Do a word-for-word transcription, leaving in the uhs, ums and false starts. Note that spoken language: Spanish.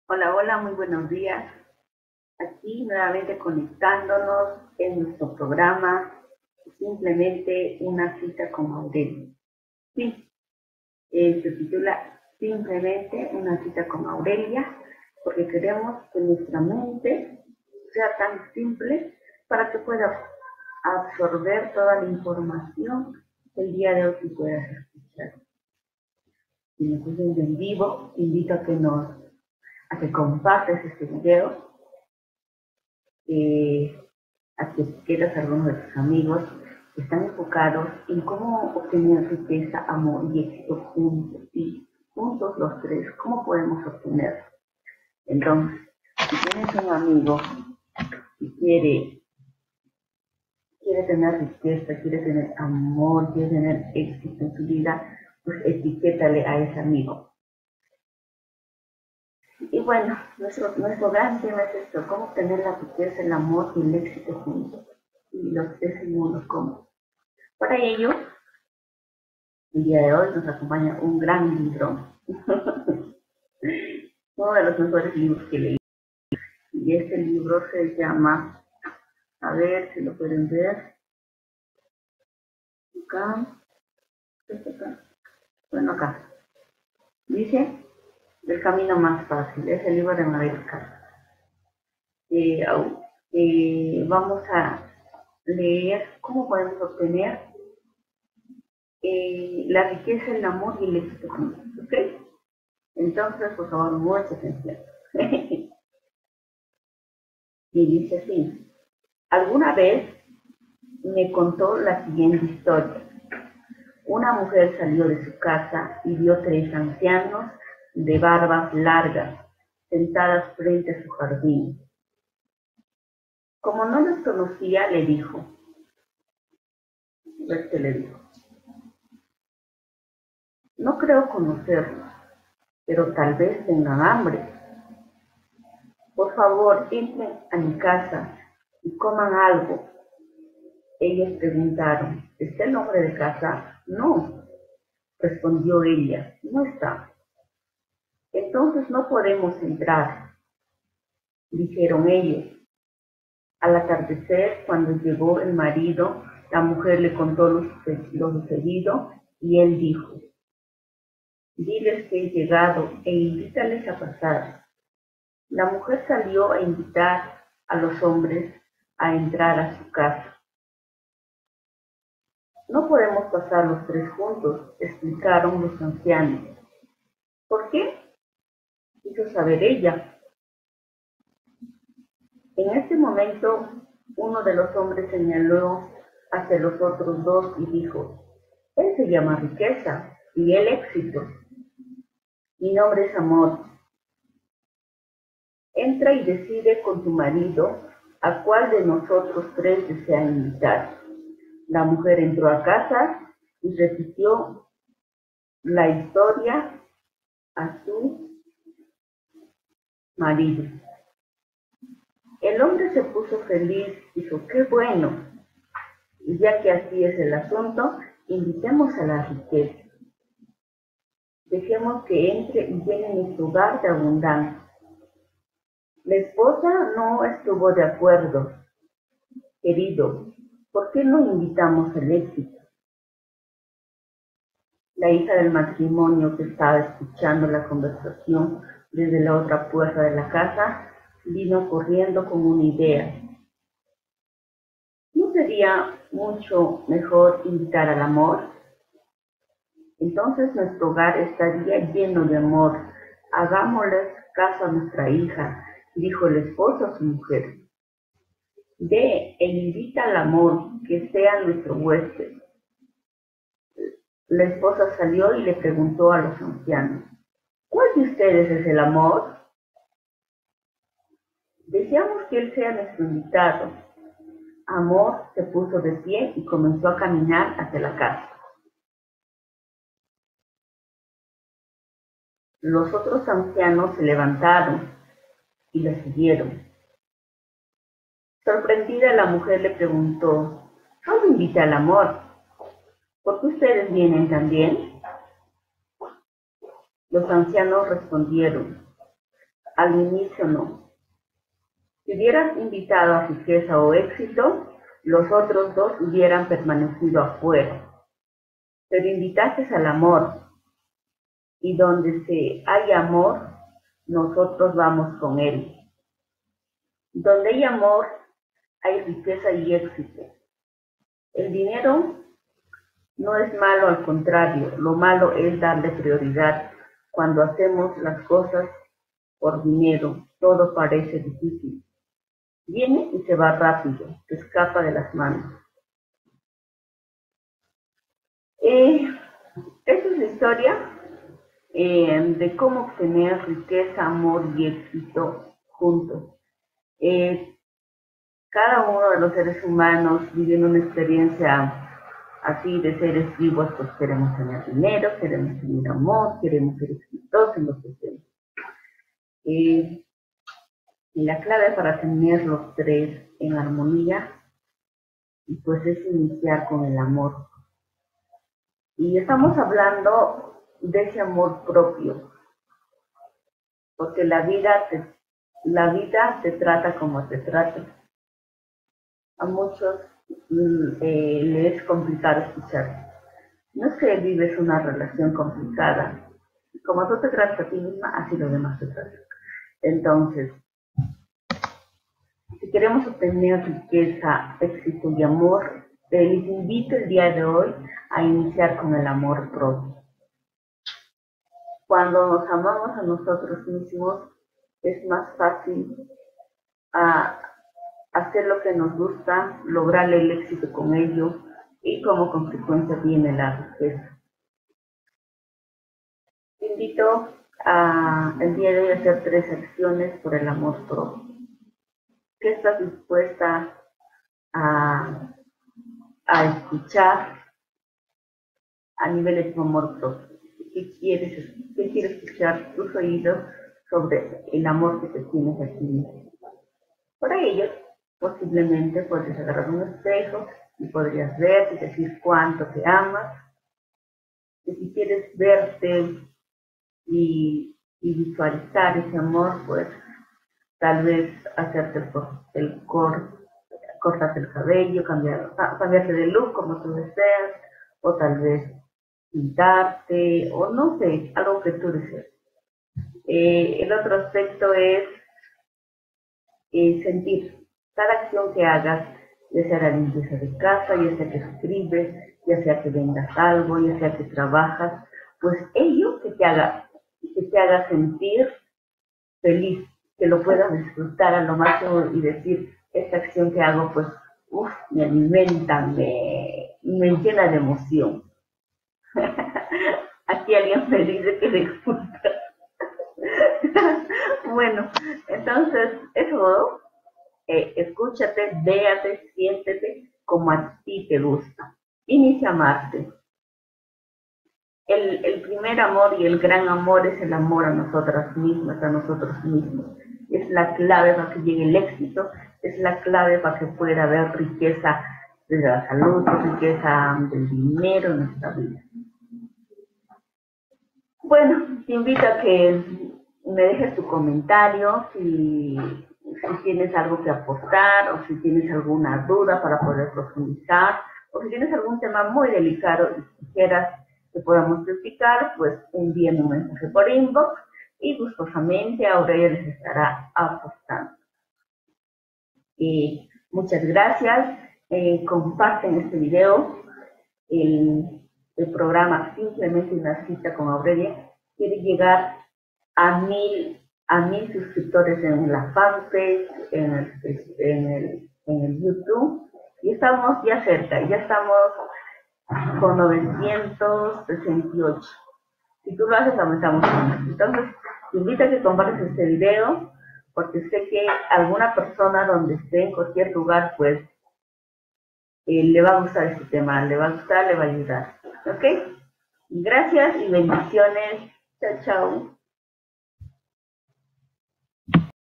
Hola, hola, muy buenos días. Aquí nuevamente conectándonos en nuestro programa, simplemente una cita con Aurelia. Sí, eh, se titula Simplemente una cita con Aurelia, porque queremos que nuestra mente sea tan simple para que pueda absorber toda la información que el día de hoy tú puedas escuchar. Si nos siguen en vivo, te invito a que nos a que compartas este video, eh, a que quieras a algunos de tus amigos que están enfocados en cómo obtener riqueza, amor y éxito juntos, y juntos los tres, cómo podemos obtenerlo. Entonces, si tienes un amigo que quiere, quiere tener riqueza, quiere tener amor, quiere tener éxito en su vida, pues etiquétale a ese amigo. Y bueno, nuestro, nuestro gran tema es esto, cómo obtener la riqueza, el amor y el éxito juntos. Y los tres segundos, cómo. Para ello, el día de hoy nos acompaña un gran libro, uno de los mejores libros que leí. Y este libro se llama, a ver si lo pueden ver, acá, acá, bueno acá, dice, El camino más fácil, es el libro de Mabel Castro. Eh, eh, vamos a leer cómo podemos obtener eh, la riqueza, el amor y el éxito juntos, ¿ok? Entonces, por favor, mucha atención. Y dice así, alguna vez me contó la siguiente historia. Una mujer salió de su casa y vio tres ancianos de barbas largas sentadas frente a su jardín. Como no los conocía, le dijo, ¿ves qué le dijo? No creo conocerlos, pero tal vez tengan hambre. Por favor, entren a mi casa y coman algo. Ellos preguntaron, ¿está el hombre de casa? No, respondió ella, no está. Entonces no podemos entrar, dijeron ellos. Al atardecer, cuando llegó el marido, la mujer le contó lo, lo sucedido y él dijo, diles que he llegado e invítales a pasar. La mujer salió a invitar a los hombres a entrar a su casa. No podemos pasar los tres juntos, explicaron los ancianos. ¿Por qué? Quiso saber ella. En este momento, uno de los hombres señaló hacia los otros dos y dijo, él se llama riqueza y el éxito. Mi nombre es amor. Entra y decide con tu marido a cuál de nosotros tres desea invitar. La mujer entró a casa y repitió la historia a su marido. El hombre se puso feliz, dijo, qué bueno, y ya que así es el asunto, invitemos a la riqueza. Dejemos que entre y llene nuestro hogar de abundancia. La esposa no estuvo de acuerdo. Querido, ¿por qué no invitamos al éxito? La hija del matrimonio, que estaba escuchando la conversación desde la otra puerta de la casa, vino corriendo con una idea. ¿No sería mucho mejor invitar al amor? Entonces nuestro hogar estaría lleno de amor. Hagámosles caso a nuestra hija, dijo el esposo a su mujer. Ve e invita al amor, que sea nuestro huésped. La esposa salió y le preguntó a los ancianos, ¿cuál de ustedes es el amor? Deseamos que él sea nuestro invitado. Amor se puso de pie y comenzó a caminar hacia la casa. Los otros ancianos se levantaron y la siguieron. Sorprendida, la mujer le preguntó, ¿cómo invita al amor? ¿Por qué ustedes vienen también? Los ancianos respondieron, al inicio no. Si hubieras invitado a riqueza o éxito, los otros dos hubieran permanecido afuera. Pero invitaste al amor, y donde se hay amor, nosotros vamos con él. Donde hay amor, hay riqueza y éxito. El dinero no es malo, al contrario, lo malo es darle prioridad. Cuando hacemos las cosas por dinero, todo parece difícil. Viene y se va rápido, se escapa de las manos. Eh, esta es la historia eh, de cómo obtener riqueza, amor y éxito juntos. Eh, cada uno de los seres humanos viviendo una experiencia así de seres vivos, pues queremos tener dinero, queremos tener amor, queremos ser exitosos en lo que hacemos. Eh, y la clave para tener los tres en armonía, pues es iniciar con el amor. Y estamos hablando de ese amor propio, porque la vida te, la vida te trata como te trata. A muchos eh, les es complicado escuchar. No es que vives una relación complicada. Como tú te tratas a ti misma, así los demás te tratan. Entonces, si queremos obtener riqueza, éxito y amor, eh, les invito el día de hoy a iniciar con el amor propio. Cuando nos amamos a nosotros mismos, es más fácil a, hacer lo que nos gusta, lograr el éxito con ello, y como consecuencia viene la riqueza. Te invito a, el día de hoy a hacer tres acciones por el amor propio. ¿Qué estás dispuesta a, a escuchar a nivel de tu amor propio? ¿Qué quieres, qué quieres escuchar tus oídos sobre el amor que te tienes a ti mismo? Por ello, posiblemente puedes agarrar un espejo y podrías verte y decir cuánto te amas. Y si quieres verte y, y visualizar ese amor, pues tal vez hacerte el, el cor, cortarte el cabello, cambiar, cambiarte de look como tú deseas, o tal vez pintarte, o no sé, algo que tú desees. Eh, el otro aspecto es eh, sentir. Cada acción que hagas, ya sea la limpieza de casa, ya sea que escribes, ya sea que vendas algo, ya sea que trabajas, pues ello que te haga, que te haga sentir feliz, que lo puedas disfrutar a lo máximo y decir, esta acción que hago, pues, uff, me alimenta, me, me llena de emoción. Aquí alguien me dice que le gusta. Bueno, entonces, eso, eh, escúchate, véate, siéntete como a ti te gusta. Inicia a amarte. El, el primer amor y el gran amor es el amor a nosotras mismas, a nosotros mismos. Es la clave para que llegue el éxito, es la clave para que pueda haber riqueza de la salud, riqueza del dinero en nuestra vida. Bueno, te invito a que me dejes tu comentario, si, si tienes algo que aportar o si tienes alguna duda para poder profundizar o si tienes algún tema muy delicado y quisieras que podamos platicar, pues envíenme un mensaje por inbox y gustosamente Aurelia les estará aportando. Y muchas gracias, eh, comparten este video. El, el programa Simplemente una cita con Aurelia quiere llegar a mil, a mil suscriptores en la fanpage, en el, en el, en el YouTube, y estamos ya cerca, ya estamos con novecientos sesenta y ocho. Si tú lo haces, aumentamos más. Entonces, te invito a que compartas este video, porque sé que alguna persona donde esté, en cualquier lugar, pues, eh, le va a gustar este tema, le va a gustar, le va a ayudar. ¿Ok? Gracias y bendiciones. Chao, chao.